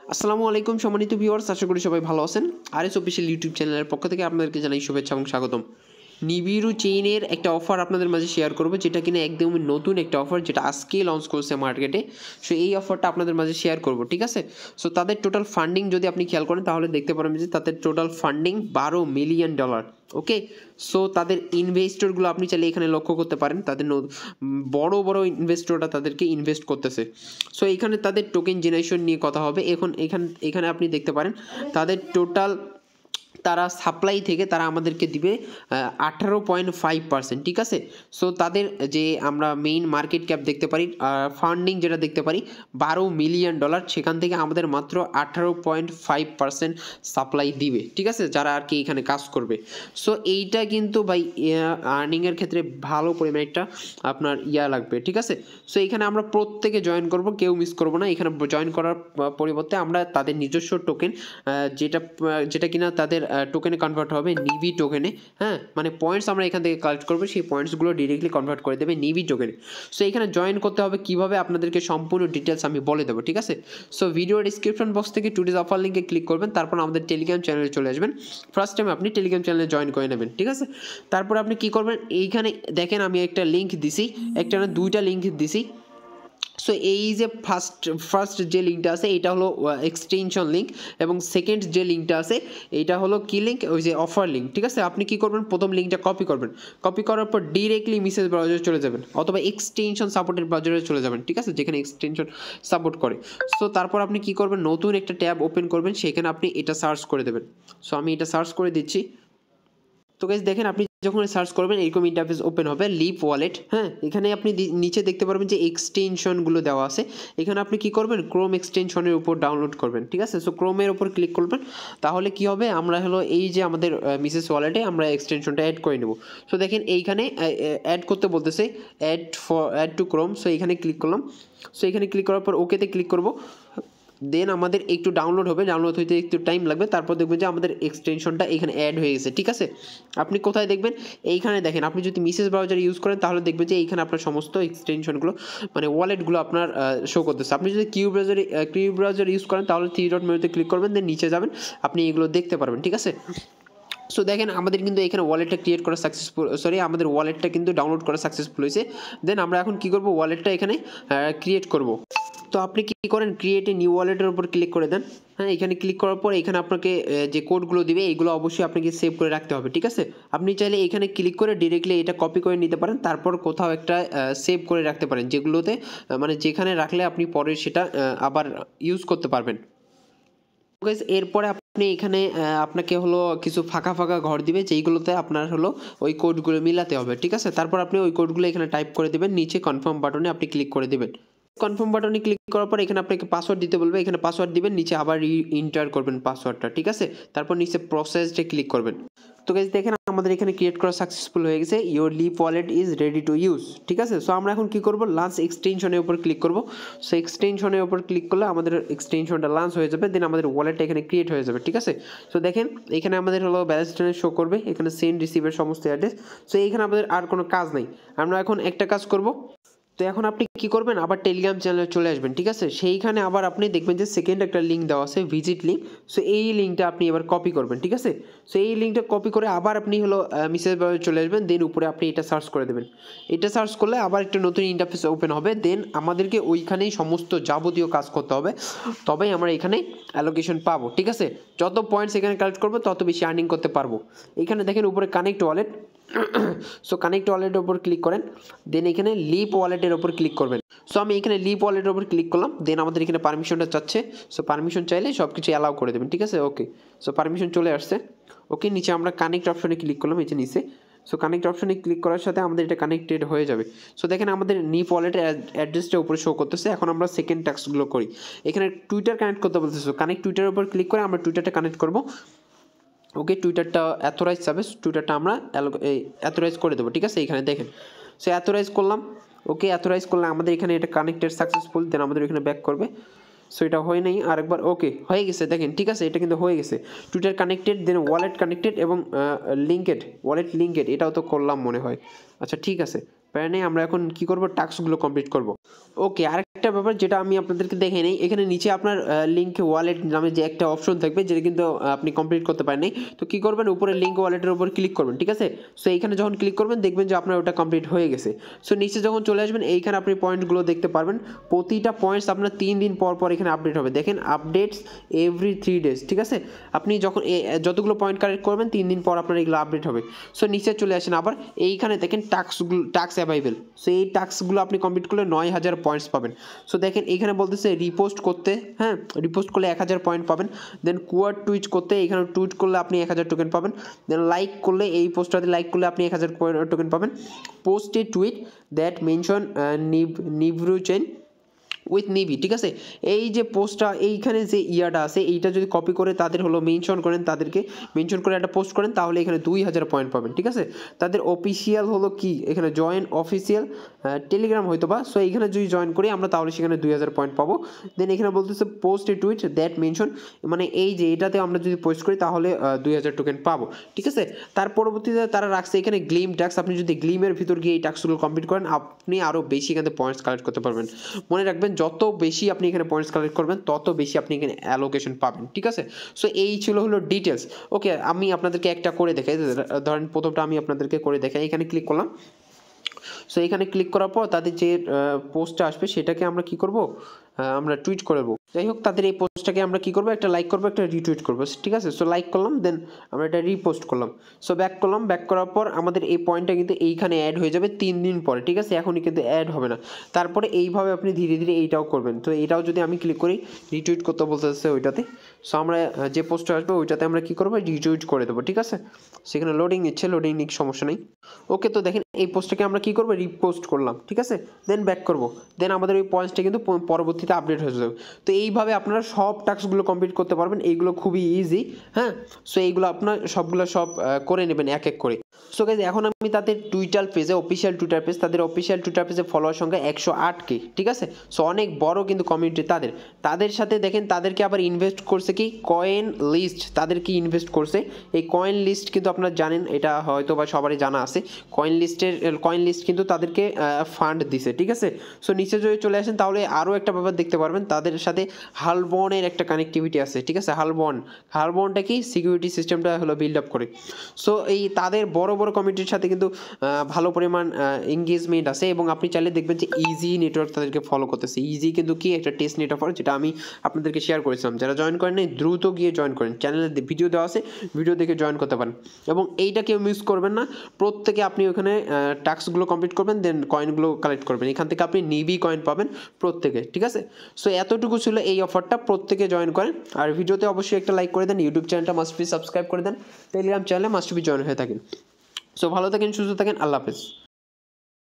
আসসালামু আলাইকুম সম্মানিত ভিউয়ার্স, আশা করি সবাই ভালো আছেন। আরএস অফিশিয়াল ইউটিউব চ্যানেলের পক্ষ থেকে আপনাদেরকে জানাই শুভেচ্ছা এবং স্বাগতম। নিবিরু চেইনের একটা অফার আপনাদের মাঝে শেয়ার করব, যেটা কিনা একদমই নতুন একটা অফার, যেটা আজকেই লঞ্চ করছে মার্কেটে। সো এই অফারটা আপনাদের মাঝে শেয়ার করব, ঠিক আছে। সো তাদের টোটাল ফান্ডিং যদি আপনি খেয়াল করেন তাহলে দেখতে পারেন যে তাদের total funding $12 million. Okay, so তাদের ইনভেস্টরগুলো আপনি চাইলে এখানে লক্ষ্য করতে পারেন, তাদের বড় বড় ইনভেস্টররা তাদেরকে ইনভেস্ট করতেছে। সো এখানে তাদের টোকেন জেনারেশন নিয়ে কথা হবে। এখানে আপনি দেখতে পারেন তাদের টোটাল তারা সাপ্লাই থেকে তারা আমাদেরকে দিবে 18.5%, ঠিক আছে। সো তাদের যে আমরা মেইন মার্কেট ক্যাপ দেখতে পারি, ফান্ডিং যেটা দেখতে পারি $12 মিলিয়ন, সেখান থেকে আমাদের মাত্র 18.5% সাপ্লাই দিবে, ঠিক আছে, যারা আর কি এখানে কাজ করবে। সো এইটা কিন্তু ভাই আর্নিংয়ের ক্ষেত্রে ভালো পরিমাণে একটা আপনার লাগবে, ঠিক আছে। সো এখানে আমরা প্রত্যেকে জয়েন করব, কেউ মিস করব না। এখানে জয়েন করার পরিবর্তে আমরা তাদের নিজস্ব টোকেন যেটা কিনা তাদের টোকেনে কনভার্ট হবে নিবি টোকেনে, হ্যাঁ, মানে পয়েন্টস আমরা এখান থেকে কালেক্ট করবো, সেই পয়েন্টসগুলো ডিরেক্টলি কনভার্ট করে দেবে নিবি টোকেনে। সো এখানে জয়েন করতে হবে কীভাবে আপনাদেরকে সম্পূর্ণ ডিটেলস আমি বলে দেবো, ঠিক আছে। সো ভিডিও ডিসক্রিপশন বক্স থেকে টুডেজ অফার লিঙ্কে ক্লিক করবেন, তারপর আমাদের টেলিগ্রাম চ্যানেলে চলে আসবেন। ফার্স্ট টাইম আপনি টেলিগ্রাম চ্যানেলে জয়েন করে নেবেন, ঠিক আছে। তারপর আপনি কী করবেন, এইখানে দেখেন আমি একটা লিঙ্ক দিছি, একটা না দুইটা লিঙ্ক দিছি। সো এই যে ফার্স্ট যে লিঙ্কটা আছে এটা হলো এক্সটেনশন লিঙ্ক, এবং সেকেন্ড যে লিঙ্কটা আছে এইটা হলো কি লিঙ্ক, ওই যে অফার লিঙ্ক, ঠিক আছে। আপনি কি করবেন, প্রথম লিঙ্কটা কপি করবেন, কপি করার পর ডিরেক্টলি মেসেজ ব্রাউজারে চলে যাবেন, অথবা এক্সটেনশন সাপোর্টের ব্রাউজারে চলে যাবেন, ঠিক আছে, যেখানে এক্সটেনশন সাপোর্ট করে। সো তারপর আপনি কি করবেন, নতুন একটা ট্যাব ওপেন করবেন, সেখানে আপনি এটা সার্চ করে দেবেন। সো আমি এটা সার্চ করে দিচ্ছি। তো গাইস দেখেন, আপনি যখন সার্চ করবেন এরকম ইন্টারফেস ওপেন হবে, লিপ ওয়ালেট, হ্যাঁ। এখানে আপনি নিচে দেখতে পারবেন যে এক্সটেনশনগুলো দেওয়া আছে। এখানে আপনি কি করবেন, ক্রোম এক্সটেনশনের উপর ডাউনলোড করবেন, ঠিক আছে। সো ক্রোমের উপর ক্লিক করবেন, তাহলে কি হবে, আমরা হলো এই যে আমাদের মিসেস ওয়ালেটে আমরা এক্সটেনশনটা অ্যাড করে নেব। সো দেখেন এইখানে অ্যাড করতে বলতেছে, অ্যাড টু ক্রোম। সো এখানে ক্লিক করলাম। সো এখানে ক্লিক করার পর ওকেতে ক্লিক করব। দেন আমাদের একটু ডাউনলোড হবে, ডাউনলোড হইতে একটু টাইম লাগবে। তারপর দেখবেন যে আমাদের এক্সটেনশনটা এখানে অ্যাড হয়ে গেছে, ঠিক আছে। আপনি কোথায় দেখবেন, এইখানে দেখেন। আপনি যদি মেসেজ ব্রাউজার ইউজ করেন তাহলে দেখবেন যে এইখানে আপনার সমস্ত এক্সটেনশনগুলো মানে ওয়ালেটগুলো আপনার শো করতেছে। আপনি যদি কিউ ব্রাউজার ইউজ করেন তাহলে থ্রি ডট মেনুতে ক্লিক করবেন, দেন নিচে যাবেন, আপনি এগুলো দেখতে পারবেন, ঠিক আছে। সো দেখেন আমাদের কিন্তু এখানে ওয়ালেটটা ক্রিয়েট করা সাকসেসফুল, আমাদের ওয়ালেটটা কিন্তু ডাউনলোড করা সাকসেসফুল হয়েছে। দেন আমরা এখন কি করব, ওয়ালেটটা এখানে ক্রিয়েট করব। তো আপনি কি করেন, ক্রিয়েট এ নিউ ওয়ালেটের উপর ক্লিক করে দেন, হ্যাঁ। এখানে ক্লিক করার পর এখানে আপনাকে যে কোডগুলো দিবে এইগুলো অবশ্যই আপনাকে সেভ করে রাখতে হবে, ঠিক আছে। আপনি চাইলে এখানে ক্লিক করে ডিরেক্টলি এটা কপি করে নিতে পারেন, তারপর কোথাও একটা সেভ করে রাখতে পারেন, যেগুলোতে মানে যেখানে রাখলে আপনি পরে সেটা আবার ইউজ করতে পারবেন। এরপরে আপনি এখানে আপনাকে হলো কিছু ফাঁকা ফাঁকা ঘর দিবে, যেইগুলোতে আপনার হলো ওই কোডগুলো মিলাতে হবে, ঠিক আছে। তারপর আপনি ওই কোডগুলো এখানে টাইপ করে দেবেন, নিচে কনফার্ম বাটনে আপনি ক্লিক করে দেবেন। কনফার্ম বাটনে ক্লিক করার পর এখানে আপনাকে পাসওয়ার্ড দিতে বলবে, এখানে পাসওয়ার্ড দিবেন, নিচে আবার ইন্টার করবেন পাসওয়ার্ডটা, ঠিক আছে। তারপর নিচে প্রসেসে ক্লিক করবেন। তো গাইস দেখেন আমাদের এখানে ক্রিয়েট করা সাকসেসফুল হয়ে গেছে, your Leap wallet is ready to use, ঠিক আছে। সো আমরা এখন কি করব, লাঞ্চ এক্সটেনশনের উপর ক্লিক করব। সো এক্সটেনশনের উপর ক্লিক করলে আমাদের এক্সটেনশনটা লাঞ্চ হয়ে যাবে, দেন আমাদের ওয়ালেটটা এখানে ক্রিয়েট হয়ে যাবে, ঠিক আছে। সো দেখেন এখানে আমাদের হলো ব্যালেন্সটা শো করবে, এখানে সেন্ড রিসিভের সমস্ত অ্যাড্রেস। সো এইখানে আমাদের আর কোনো কাজ নাই, আমরা এখন একটা কাজ করব। তো এখন আপনি কি করবেন, আবার টেলিগ্রাম চ্যানেলে চলে আসবেন, ঠিক আছে। সেইখানে আবার আপনি দেখবেন যে সেকেন্ড একটা লিঙ্ক দেওয়া আছে, ভিজিট লিঙ্ক। সো এই লিঙ্কটা আপনি এবার কপি করবেন, ঠিক আছে। সো এই লিঙ্কটা কপি করে আবার আপনি হলো মেসেজ ব্রাউজারে চলে আসবেন, দেন উপরে আপনি এটা সার্চ করে দেবেন। এটা সার্চ করলে আবার একটা নতুন ইন্টারফেস ওপেন হবে, দেন আমাদেরকে ওইখানেই সমস্ত যাবতীয় কাজ করতে হবে, তবেই আমরা এখানে অ্যালোকেশন পাবো, ঠিক আছে। যত পয়েন্টস এখানে কালেক্ট করবো তত বেশি আর্নিং করতে পারবো। এখানে দেখেন উপরে কানেক্ট ওয়ালেট। সো কানেক্ট ওয়ালেটের উপর ক্লিক করেন, দেন এখানে লিপ ওয়ালেটের উপর ক্লিক করবেন। সো আমি এখানে লিপ ওয়ালেটের উপর ক্লিক করলাম, দেন আমাদের এখানে পারমিশনটা চাচ্ছে। সো পারমিশন চাইলে সব কিছু অ্যালাউ করে দেবেন, ঠিক আছে। ওকে, সো পারমিশন চলে আসছে। ওকে, নিচে আমরা কানেক্ট অপশনে ক্লিক করলাম, এই যে নিচে। সো কানেক্ট অপশনে ক্লিক করার সাথে আমাদের এটা কানেক্টেড হয়ে যাবে। সো দেখেন আমাদের নিপ ওয়ালেটের অ্যাড্রেসটা উপরে শো করতেছে। এখন আমরা সেকেন্ড টাস্কগুলো করি। এখানে টুইটার কানেক্ট করতে বলতেছে, কানেক্ট টুইটারের উপর ক্লিক করে আমরা টুইটারটা কানেক্ট করব। ওকে, টুইটারটা অ্যাথরাইজ যাবে, টুইটারটা আমরা অ্যাথরাইজ করে দেবো, ঠিক আছে। এখানে দেখেন, সো অ্যাথরাইজ করলাম। ওকে, অ্যাথরাইজ করলে আমাদের এখানে এটা কানেক্টেড সাকসেসফুল, দেন আমাদের এখানে ব্যাক করবে। সো এটা হয় নাই, আরেকবার। ওকে, হয়ে গেছে, দেখেন, ঠিক আছে, এটা কিন্তু হয়ে গেছে। Twitter connected, then wallet connected এবং ওয়ালেট লিঙ্কেড, এটাও তো করলাম মনে হয়। আচ্ছা ঠিক আছে, প্যারা নেই, আমরা এখন কি করব, টাস্কগুলো কমপ্লিট করব। ওকে, আরেকটা ব্যাপার যেটা আমি আপনাদেরকে দেখে নেই, এখানে নিচে আপনার লিঙ্ক ওয়ালেট নামে যে একটা অপশন থাকবে যেটা কিন্তু আপনি কমপ্লিট করতে পারেন নাই। তো কি করবেন, উপরে লিঙ্ক ওয়ালেটের উপর ক্লিক করবেন, ঠিক আছে। সো এইখানে যখন ক্লিক করবেন দেখবেন যে আপনার ওটা কমপ্লিট হয়ে গেছে। সো নিচে যখন চলে আসবেন এইখানে আপনি পয়েন্টগুলো দেখতে পারবেন, প্রতিটা পয়েন্টস আপনার 3 দিন পর পর এখানে আপডেট হবে। দেখেন আপডেটস এভরি 3 ডেজ, ঠিক আছে। আপনি যখন যতগুলো পয়েন্ট কালেক্ট করবেন 3 দিন পর আপনার এগুলো আপডেট হবে। সো নিচে চলে আসেন, আবার এইখানে দেখেন টাস্ক অ্যাভাইলেবল। সো এই টাস্কগুলো আপনি কমপ্লিট করলে 9000 পয়েন্টস পাবেন। সো দেখেন এইখানে বলতেছে রিপোস্ট করতে, হ্যাঁ রিপোস্ট করলে 1000 পয়েন্ট পাবেন। দেন কুয়ার টুইট করতে, এখানে টুইট করলে আপনি 1000 টোকেন পাবেন। দেন লাইক করলে, এই পোস্টটাতে লাইক করলে আপনি 1000 টোকেন পাবেন। Post a tweet that mention Nibiru chain with Nibi, ঠিক আছে। এই যে পোস্টটা এইখানে যে ইয়াটা আছে এইটা যদি কপি করে তাদের হলো মেনশন করেন, তাদেরকে মেনশন করে একটা পোস্ট করেন, তাহলে এখানে 2000 পয়েন্ট পাবেন, ঠিক আছে। তাদের অফিসিয়াল হলো কি, এখানে জয়েন অফিসিয়াল টেলিগ্রাম হয়তো বা। সো এইখানে যদি জয়েন করি আমরা তাহলে সেখানে 2000 পয়েন্ট পাবো। দেন এখানে বলতেছে post a tweet that mention, মানে এই যে এটাতে আমরা যদি পোস্ট করি তাহলে 2000 টোকেন পাবো, ঠিক আছে। তার পরবর্তীতে তারা রাখছে এখানে গ্লিম ট্যাক্স, আপনি যদি গ্লিমের ভিতর গিয়ে এই ট্যাক্সগুলো কমপ্লিট করেন আপনি আরও বেশি এখান থেকে পয়েন্টস কালেক্ট করতে পারবেন। মনে রাখবেন যত বেশি আপনি এখানে পয়েন্টস কালেক্ট করবেন তত বেশি আপনি এখানে অ্যালোকেশন পাবেন, ঠিক আছে। সো এই ছিল হলো ডিটেলস। ওকে, আমি আপনাদেরকে একটা করে দেখাই, ধরেন প্রথমটা আমি আপনাদেরকে করে দেখাই। এখানে ক্লিক করলাম। সো এখানে ক্লিক করার পর তাদের যে পোস্টটা আসবে সেটাকে আমরা কি করব, আমরা টুইট করব। যাই হোক, তাদের এই পোস্টটাকে আমরা কি করব, একটা লাইক করব, একটা রিটুইট করব, ঠিক আছে। সো লাইক করলাম, দেন আমরা এটা রিপোস্ট করলাম। সো ব্যাক করলাম, ব্যাক করার পর আমাদের এই পয়েন্টটা কিন্তু এইখানে অ্যাড হয়ে যাবে 3 দিন পরে, ঠিক আছে। এখনই কিন্তু অ্যাড হবে না। তারপরে এইভাবে আপনি ধীরে ধীরে এইটাও করবেন। তো এটাও যদি আমি ক্লিক করি, রিটুইট করতে বলতেছে ওইটাতে। সো আমরা যে পোস্টটা আসবে ওইটাতে আমরা কি করবো, রিটুইট করে দেবো, ঠিক আছে। সেখানে লোডিং নিচ্ছে, লোডিং নিক, সমস্যা নেই। ওকে, তো দেখেন এই পোস্টটাকে আমরা কি করবো, রিপোস্ট করলাম, ঠিক আছে। দেন ব্যাক করব, দেন আমাদের ওই পয়েন্টসটা কিন্তু পরবর্তীতে আপডেট হয়ে যাবে। তো এইভাবে আপনারা সব টাস্কগুলো কমপ্লিট করতে পারবেন। এইগুলো খুবই ইজি, হ্যাঁ। সো এইগুলো আপনার সবগুলো করে নেবেন এক এক করে। সো গাইজ, এখন আমি তাদের টুইটার পেজে, অফিসিয়াল টুইটার পেজ, তাদের অফিসিয়াল টুইটার পেজে ফলোয়ার সংখ্যা 108K, ঠিক আছে। সো অনেক বড় কিন্তু কমিউনিটি তাদের সাথে দেখেন তাদেরকে আবার ইনভেস্ট করছে কি, কয়েন লিস্ট তাদেরকে ইনভেস্ট করছে। এই কয়েন লিস্ট কিন্তু আপনারা জানেন, এটা হয়তো বা সবারই জানা আছে। কয়েন লিস্ট কিন্তু তাদেরকে ফান্ড দিছে, ঠিক আছে। সো নিচে যদি চলে আসেন তাহলে আরও একটা ব্যাপার দেখতে পারবেন, তাদের সাথে হালবনের একটা কানেক্টিভিটি আছে, ঠিক আছে। হালবনটা কি, সিকিউরিটি সিস্টেমটা হলো বিল্ড আপ করে। সো এই তাদের বড় বড় কমিউনিটির সাথে কিন্তু ভালো পরিমাণ এঙ্গেজমেন্ট আছে, এবং আপনি চাইলে দেখবেন যে ইজি নেটওয়ার্ক তাদেরকে ফলো করতেছে। ইজি কিন্তু কি, একটা টেস্ট নেটওয়ার্ক, যেটা আমি আপনাদেরকে শেয়ার করেছিলাম। যারা জয়েন করেন নাই দ্রুত গিয়ে জয়েন করেন, চ্যানেলে ভিডিও দেওয়া আছে, ভিডিও দেখে জয়েন করতে পারেন। এবং এইটা কেউ মিস করবেন না, প্রত্যেকে আপনি ওখানে টাস্কগুলো কমপ্লিট করবেন, দেন কয়েনগুলো কালেক্ট করবেন। এখান থেকে আপনি নিবি কয়েন পাবেন প্রত্যেকে, ঠিক আছে। সো এতটুকু ছিল এই অফারটা, প্রত্যেকে জয়েন করেন। আর ভিডিওতে অবশ্যই একটা লাইক করে দেন, ইউটিউব চ্যানেলটা মাস্ট বি সাবস্ক্রাইব করে দেন, টেলিগ্রাম চ্যানেলে মাস্ট বি জয়েন হয়ে থাকেন। সো ভালো থাকেন, সুস্থ থাকেন, আল্লাহ হাফেজ।